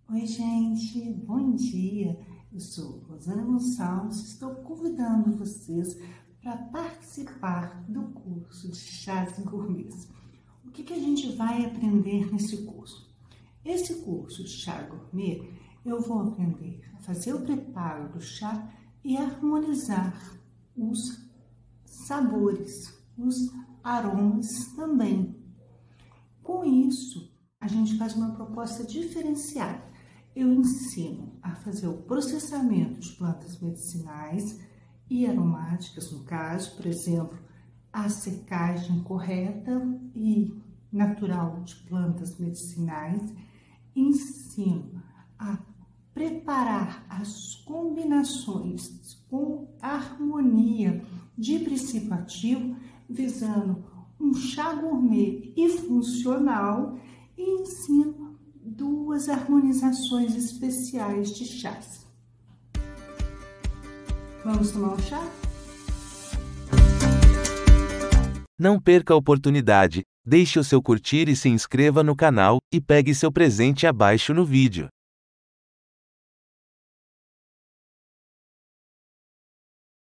Oi, gente, bom dia. Eu sou Rosana Gonçalves, estou convidando vocês para participar do curso de chás gourmets. O que a gente vai aprender nesse curso? Esse curso de chá gourmet, eu vou aprender a fazer o preparo do chá e harmonizar os sabores, os aromas também. Com isso, a gente faz uma proposta diferenciada. Eu ensino a fazer o processamento de plantas medicinais e aromáticas, no caso, por exemplo, a secagem correta e natural de plantas medicinais. Ensino a preparar as combinações com harmonia de princípio ativo, visando um chá gourmet e funcional, e ensino duas harmonizações especiais de chás. Vamos tomar um chá? Não perca a oportunidade, deixe o seu curtir e se inscreva no canal, e pegue seu presente abaixo no vídeo.